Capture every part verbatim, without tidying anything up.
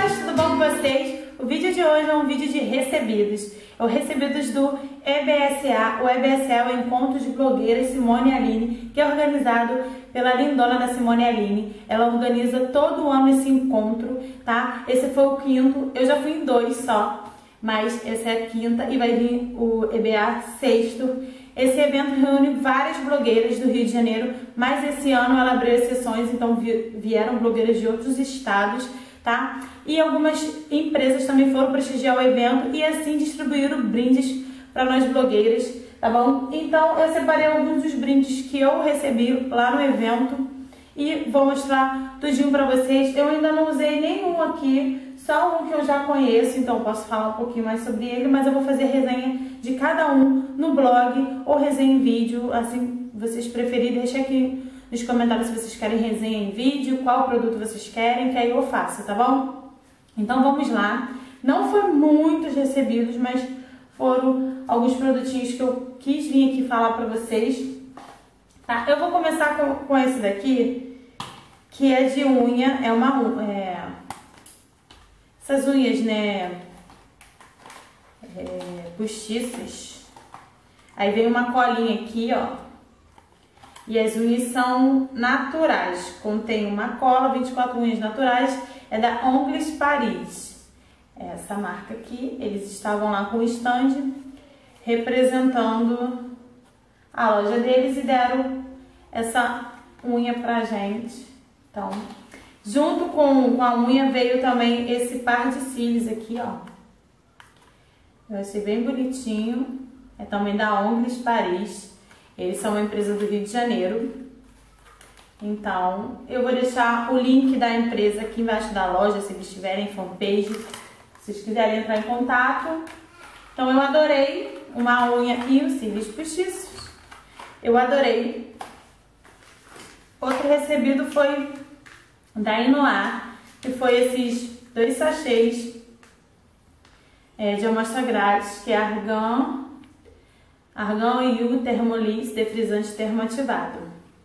meninas, tudo bom com vocês? O vídeo de hoje é um vídeo de recebidos. É o recebidos do E B S A. O E B S A é o Encontro de Blogueiras Simone Aline, que é organizado pela lindona da Simone Aline. Ela organiza todo ano esse encontro, tá? Esse foi o quinto, eu já fui em dois só, mas essa é a quinta e vai vir o E B A sexto. Esse evento reúne várias blogueiras do Rio de Janeiro, mas esse ano ela abriu exceções, então vieram blogueiras de outros estados, tá? E algumas empresas também foram prestigiar o evento e assim distribuíram brindes para nós blogueiras, tá bom? Então eu separei alguns dos brindes que eu recebi lá no evento e vou mostrar tudinho para vocês. Eu ainda não usei nenhum aqui, só um que eu já conheço, então eu posso falar um pouquinho mais sobre ele, mas eu vou fazer resenha de cada um no blog ou resenha em vídeo, assim vocês preferirem. Deixa aqui nos comentários se vocês querem resenha em vídeo, qual produto vocês querem, que aí eu faço, tá bom? Então vamos lá. Não foram muitos recebidos, mas foram alguns produtinhos que eu quis vir aqui falar pra vocês. Tá? Eu vou começar com, com esse daqui, que é de unha, é uma... É, essas unhas, né, é, postiças. Aí vem uma colinha aqui, ó. E as unhas são naturais. Contém uma cola, vinte e quatro unhas naturais. É da Ongles Paris. Essa marca aqui. Eles estavam lá com o stand representando a loja deles e deram essa unha pra gente. Então, junto com, com a unha veio também esse par de cílios aqui, ó. Eu achei bem bonitinho. É também da Ongles Paris. Eles são uma empresa do Rio de Janeiro. Então, eu vou deixar o link da empresa aqui embaixo da loja, se eles tiverem fanpage, se vocês quiserem entrar em contato. Então, eu adorei uma unha e os cílios postiços. Eu adorei. Outro recebido foi da Inoar, que foi esses dois sachês é, de amostra grátis, que é Argan, Argan e Yugo Thermolis Defrisante Termoativado.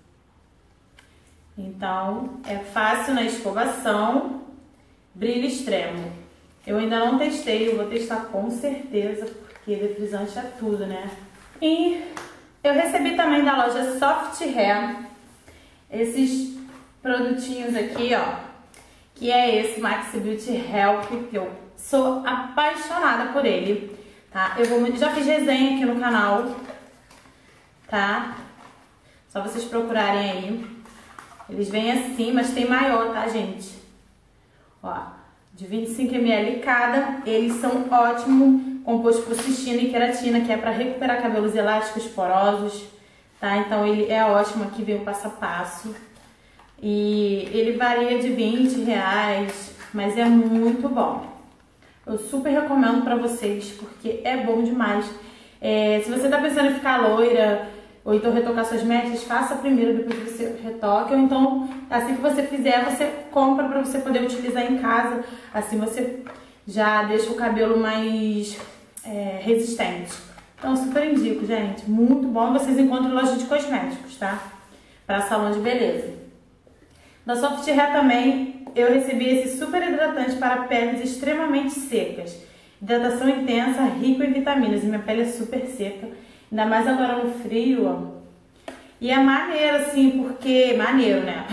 Então, é fácil na escovação, brilho extremo. Eu ainda não testei, eu vou testar com certeza, porque defrisante é tudo, né? E eu recebi também da loja Soft Hair esses produtinhos aqui, ó, que é esse Maxi Beauty Help, que eu sou apaixonada por ele, tá? Eu vou, já fiz resenha aqui no canal, tá? Só vocês procurarem aí. Eles vêm assim, mas tem maior, tá, gente? Ó, de vinte e cinco mililitros cada. Eles são ótimos, composto por cistina e queratina, que é para recuperar cabelos elásticos, porosos, tá? Então ele é ótimo, aqui vem o passo a passo. E ele varia de vinte reais, mas é muito bom. Eu super recomendo pra vocês, porque é bom demais. É, se você tá pensando em ficar loira, ou então retocar suas mechas, faça primeiro, depois você retoque. Ou então, assim que você fizer, você compra pra você poder utilizar em casa. Assim você já deixa o cabelo mais é, resistente. Então, super indico, gente. Muito bom. Vocês encontram em loja de cosméticos, tá? Pra salão de beleza. Da Soft Hair também, eu recebi esse super hidratante para peles extremamente secas. Hidratação intensa, rico em vitaminas. E minha pele é super seca. Ainda mais agora no frio, ó. E é maneiro, assim, porque... Maneiro, né?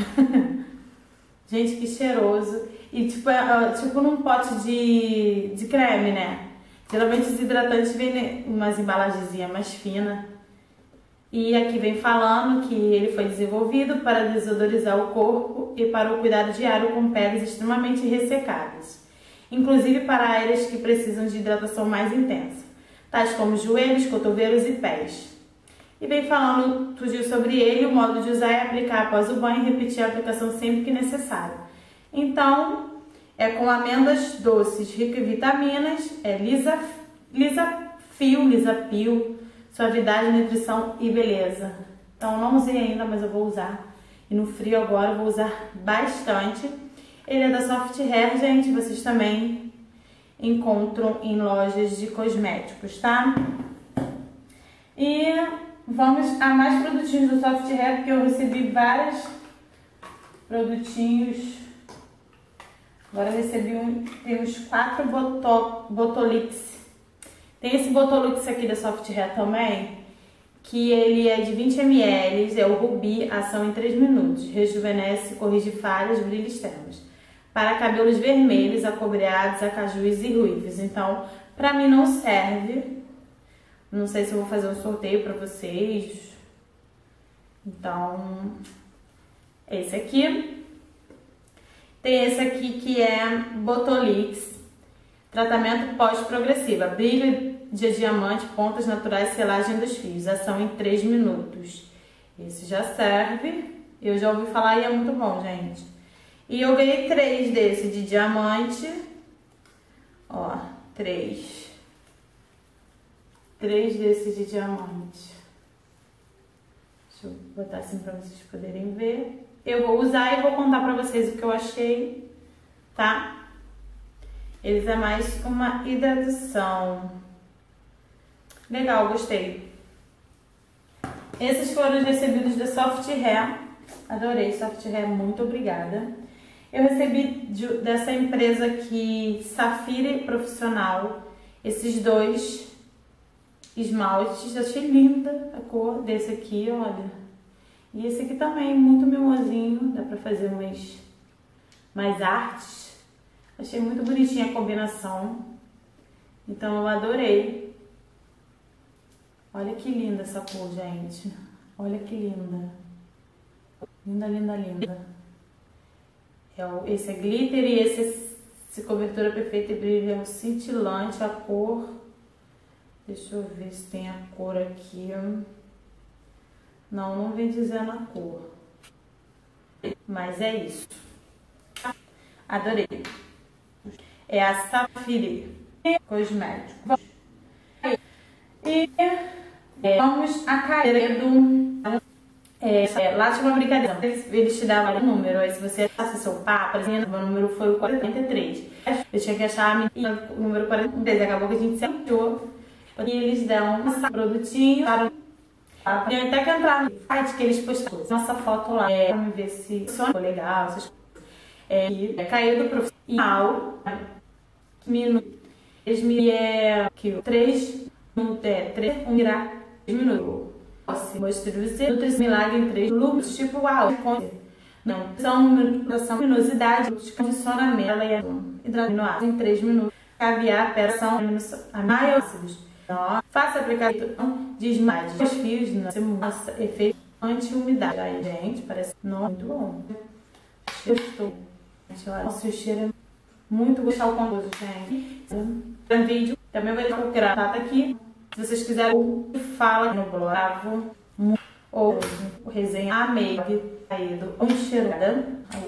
Gente, que cheiroso. E tipo, é, tipo num pote de, de creme, né? Geralmente os hidratantes vêm umas embalagenzinhas mais finas. E aqui vem falando que ele foi desenvolvido para desodorizar o corpo e para o cuidado diário com peles extremamente ressecadas, inclusive para áreas que precisam de hidratação mais intensa, tais como joelhos, cotovelos e pés. E vem falando tudo sobre ele, o modo de usar é aplicar após o banho e repetir a aplicação sempre que necessário. Então, é com amêndoas doces, rico em vitaminas, é lisa, lisa fio, lisa pio, suavidade, nutrição e beleza. Então, não usei ainda, mas eu vou usar. E no frio agora eu vou usar bastante. Ele é da Soft Hair, gente. Vocês também encontram em lojas de cosméticos, tá? E vamos a mais produtinhos do Soft Hair, porque eu recebi vários produtinhos Agora eu recebi um, tem uns quatro boto, Botolix. Tem esse Botolix aqui da Soft Hair também, que ele é de vinte mililitros, é o Rubi, ação em três minutos. Rejuvenesce, corrige falhas, brilha extremos. Para cabelos vermelhos, acobreados, acajus e ruivos. Então, pra mim não serve. Não sei se eu vou fazer um sorteio pra vocês. Então, esse aqui. Tem esse aqui que é Botolix. Tratamento pós-progressiva. Brilho de diamante, pontas naturais, selagem dos fios. Ação em três minutos. Esse já serve. Eu já ouvi falar e é muito bom, gente. E eu ganhei três desse de diamante. Ó, três. Três desses de diamante. Deixa eu botar assim pra vocês poderem ver. Eu vou usar e vou contar pra vocês o que eu achei, tá? Eles é mais uma hidratação. Legal, gostei. Esses foram os recebidos da Soft Hair. Adorei, Soft Hair, muito obrigada. Eu recebi de, dessa empresa aqui, Safira Profissional, esses dois esmaltes. Achei linda a cor desse aqui, olha. E esse aqui também, muito mimosinho, dá pra fazer umas mais artes. Achei muito bonitinha a combinação, então eu adorei. Olha que linda essa cor, gente. Olha que linda. Linda, linda, linda. É o, esse é glitter e esse é esse cobertura perfeita e brilho, é um cintilante, a cor. Deixa eu ver se tem a cor aqui. Não, não vem dizendo a cor. Mas é isso. Adorei. É a Safira Cosméticos. E é, vamos a Caredo. É, é, lá tinha uma brincadeira. Eles, eles te davam um número. Aí se você achasse seu par, por exemplo, meu número foi o quarenta e três. Eu tinha que achar a menina, o número quarenta e três. Acabou que a gente se achou. E eles dão um produtinho. Eu até que entrar no site que eles postaram nossa foto lá. É, pra me ver se ficou legal. Essas coisas. É, e caiu do profissional. Minuto. três mil é. três minutos. É. três minutos. Mostra milagre em três loops, tipo uau, não, são luminosidade, condicionamento, ela é hidratado em três minutos, caviar, peração, aminoácidos, faça aplicação de esmalte, os fios, nossa, efeito anti-umidade. Aí, gente, parece muito bom. Cheiro, nossa, o cheiro é muito gostoso, gente. No vídeo, também vai deixar o gravata aqui. Se vocês quiserem, fala no blog ou o resenha amei caído um cheirada.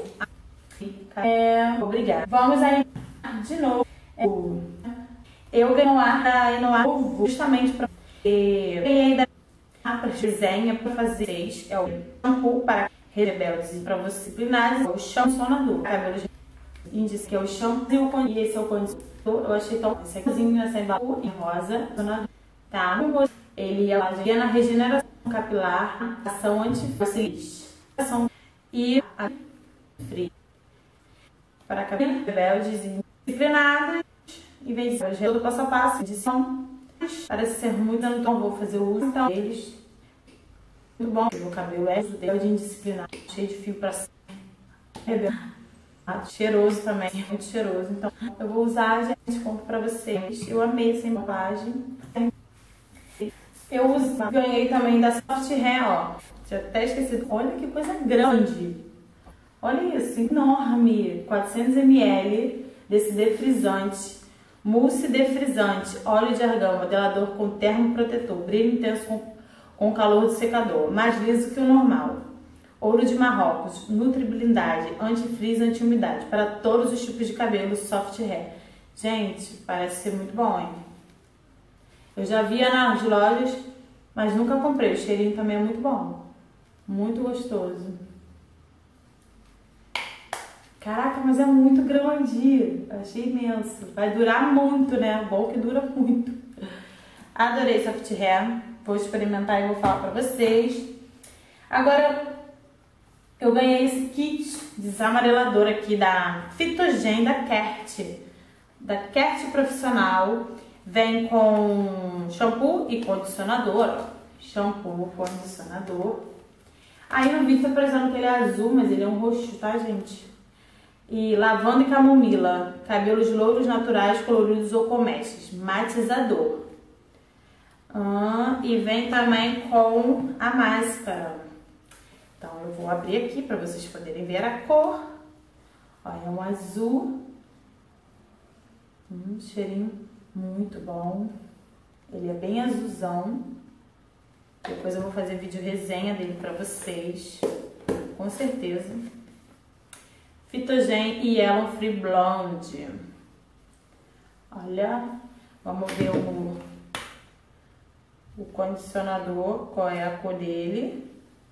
É, obrigada. Vamos aí de novo. Eu ganhei um ar da Enoar justamente para eu ganhei da desenha para fazer é o shampoo para rebeldes e para você disciplinares, o shampoo cabelos índice que é o shampoo e esse é o condicionador. Eu achei tão esse aqui essa embalagem em rosa, tá? Ele auxilia na regeneração capilar, ação anti-fossilista e a frio para cabelos rebeldes e disciplinados e vencer do passo a passo de som. Parece ser muito, então vou fazer o uso então deles. Muito bom. O cabelo é de indisciplinado, cheio de fio para cima. Cheiroso também, muito cheiroso. Então eu vou usar, gente, conto pra vocês. Eu amei essa embalagem. Eu uso, ganhei também da Soft Hair, ó. Tinha até esquecido. Olha que coisa grande. Olha isso, enorme. quatrocentos mililitros desse defrisante. Mousse defrisante, óleo de argão, modelador com termoprotetor, brilho intenso com, com calor do secador, mais liso que o normal. Ouro de Marrocos, Nutri Blindade, antifreeze, anti-umidade, para todos os tipos de cabelo, Soft Hair. Gente, parece ser muito bom, hein? Eu já via nas lojas, mas nunca comprei. O cheirinho também é muito bom. Muito gostoso. Caraca, mas é muito grande. Achei imenso. Vai durar muito, né? Bom que dura muito. Adorei Soft Hair. Vou experimentar e vou falar pra vocês. Agora, eu ganhei esse kit desamarelador aqui da Phytogen da Kert, da Kert Profissional. Vem com shampoo e condicionador, ó. Shampoo, condicionador. Aí no vídeo tá parecendo que ele é azul, mas ele é um roxo, tá, gente? E lavanda e camomila, cabelos louros naturais, coloridos ou com mechas, matizador. Ah, e vem também com a máscara. Então eu vou abrir aqui para vocês poderem ver a cor. Olha, é um azul. Hum, cheirinho muito bom. Ele é bem azulzão. Depois eu vou fazer vídeo resenha dele para vocês, com certeza. Phytogen e Yellow Free Blonde. Olha, vamos ver o, o condicionador, qual é a cor dele.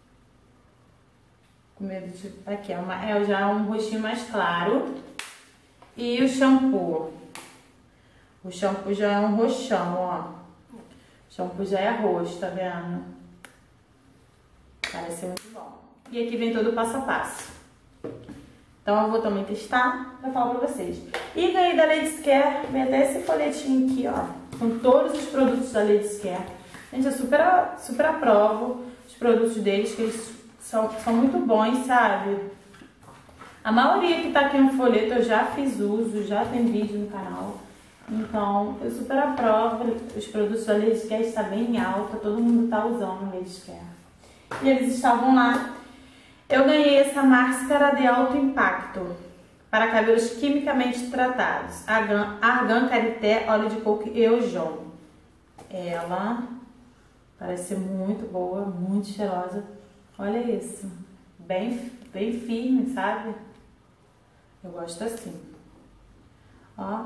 Com medo de... Aqui, é, uma, é já um rostinho mais claro. E o shampoo. O shampoo já é um roxão, ó. O shampoo já é roxo, tá vendo? Parece muito bom. E aqui vem todo o passo a passo. Então eu vou também testar pra falar pra vocês. E ganhei da Ladies Care, vem até esse folhetinho aqui, ó, com todos os produtos da Ladies Care. Gente, eu super, super aprovo os produtos deles, que eles são, são muito bons, sabe? A maioria que tá aqui no folheto eu já fiz uso, já tem vídeo no canal. Então, eu super aprovo os produtos da Ladies Care, está bem em alta, todo mundo tá usando a Ladies Care. E eles estavam lá. Eu ganhei essa máscara de alto impacto para cabelos quimicamente tratados. Argan, Argan Karité, óleo de coco e Eujon. Ela parece ser muito boa, muito cheirosa. Olha isso. Bem, bem firme, sabe? Eu gosto assim. Ó.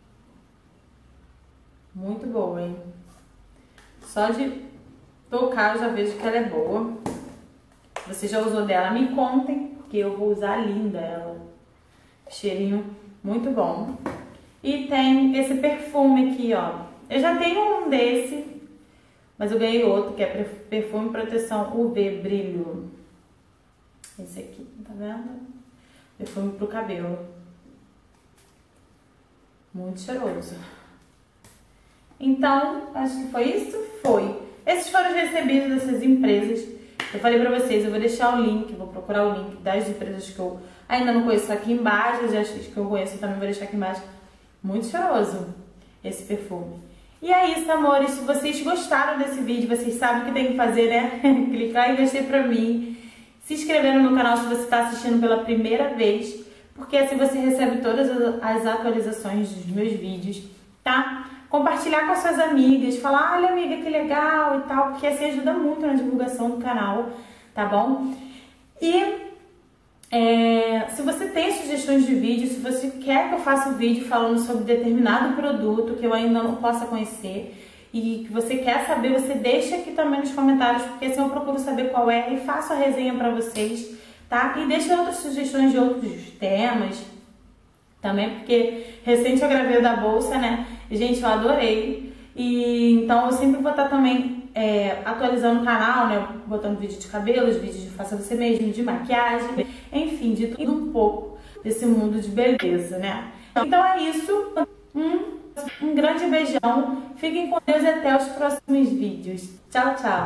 Muito boa, hein? Só de tocar eu já vejo que ela é boa. Você já usou dela? Me contem, porque eu vou usar linda ela. Cheirinho muito bom. E tem esse perfume aqui, ó. Eu já tenho um desse, mas eu ganhei outro, que é perfume proteção U V brilho. Esse aqui, tá vendo? Perfume pro cabelo. Muito cheiroso. Então, acho que foi isso? Foi. Esses foram os recebidos dessas empresas. Eu falei pra vocês, eu vou deixar o link, vou procurar o link das empresas que eu ainda não conheço aqui embaixo, as que eu conheço eu também vou deixar aqui embaixo. Muito cheiroso esse perfume. E é isso, amores. Se vocês gostaram desse vídeo, vocês sabem o que tem que fazer, né? Clicar em gostei pra mim. Se inscrever no meu canal se você está assistindo pela primeira vez, porque assim você recebe todas as atualizações dos meus vídeos, tá? Compartilhar com as suas amigas, falar, olha amiga, que legal e tal, porque assim ajuda muito na divulgação do canal, tá bom? E é, se você tem sugestões de vídeo, se você quer que eu faça um vídeo falando sobre determinado produto que eu ainda não possa conhecer e que você quer saber, você deixa aqui também nos comentários, porque assim eu procuro saber qual é e faço a resenha pra vocês, tá? E deixa outras sugestões de outros temas também, porque recente eu gravei o da bolsa, né? Gente, eu adorei. E então eu sempre vou estar também é, atualizando o canal, né? Botando vídeo de cabelos, vídeo de faça você mesmo, de maquiagem, enfim, de tudo um pouco desse mundo de beleza, né? Então é isso. Um, um grande beijão. Fiquem com Deus e até os próximos vídeos. Tchau, tchau.